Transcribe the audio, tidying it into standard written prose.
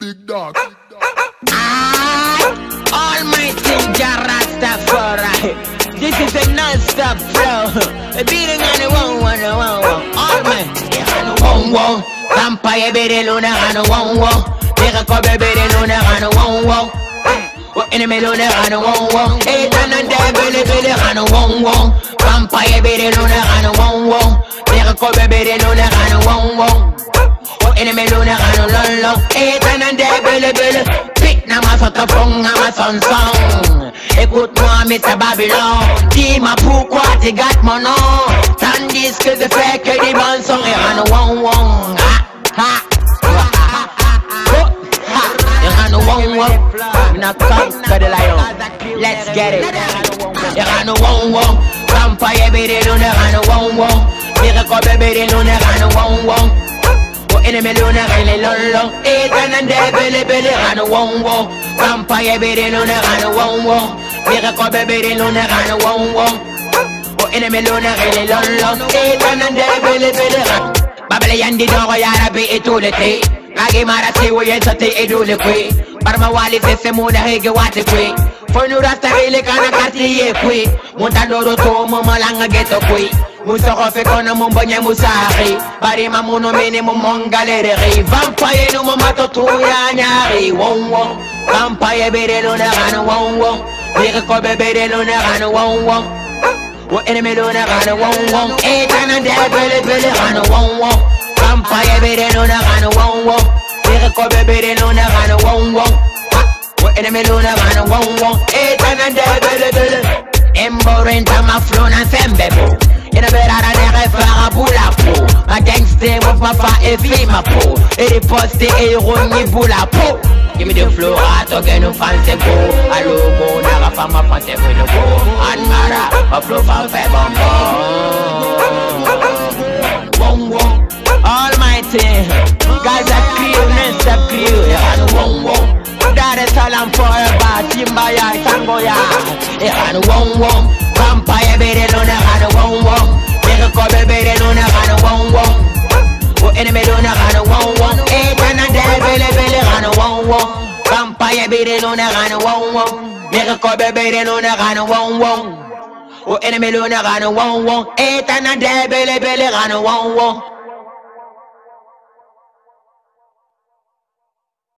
big dog. Almighty Jah Rastafari. This is a non-stop flow. A beating on the one. Almighty on the one. Vampire baby luna on the one. Miracle baby luna on the one. What enemy luna on the one. Ethan and Billy on the one. Vampire baby luna on the one. Miracle baby luna on the one. What enemy luna on the long. Ethan and Billy. Pick na mafakapong na masansang. Écoute-moi, Mr. Babylon. Dis-moi pourquoi tu gâtes mon nom. Tandis que je fais que des bons sons. Et ran wong wong. Et ran wong wong. We not conquer the lion. Let's get it. Et ran wong wong. Vampire baby luna ran wong wong. Miracle baby luna ran wong wong. Enemy luna really long. Ethan and Billy ran wong wong. Vampire baby luna ran wong wong. Miracle baby luna ran wong wong. Enemy luna really long. Ethan and Billy ran. Babylon di doro ya rabi etulete. Agi marasi wo yensate edule kwe. Barma wali se muna hege wate kwe. Fonu rasta hele kana quartier kwe. Montandoro to momalanga geto kwe. Musoro fe kona mumbonye musari. Bari mamuno mene mumongaleri. Vampire no mamato tuya nyari. Wong wong. Vampire bere luna gana wong wong. Miracle bere luna gana wong wong. What enemy luna gana wong wong. Ethan and Billy gana wong wong. Vampire bere luna gana wong wong. Miracle bere luna gana wong wong. What enemy luna gana wong wong. Ethan and Billy. Emborenta ma flona sembebo. Ina berara nere fara bula po. Ma gangster with ma fa e fi ma po. E riposte e ironi bula po. Give me the flow, I talk no fancy go. Allo go, naga fa ma fancy go no go. Anmara, ma flow fa fe bombo. Wong wong, Almighty. Guys are crew, non-stop crew. Yeah, wong wong. Dar es Salaam forever, Timba ya, Tango ya. Yeah, wong wong. Vampire baby luna gana wong wong. Miracle baby luna gana wong wong. Enemy luna gana wong wong. Ethan and Billy gana wong wong. Vampire baby luna gana wong wong. Miracle baby luna gana wong wong. Enemy luna gana wong wong. Ethan and Billy gana wong wong.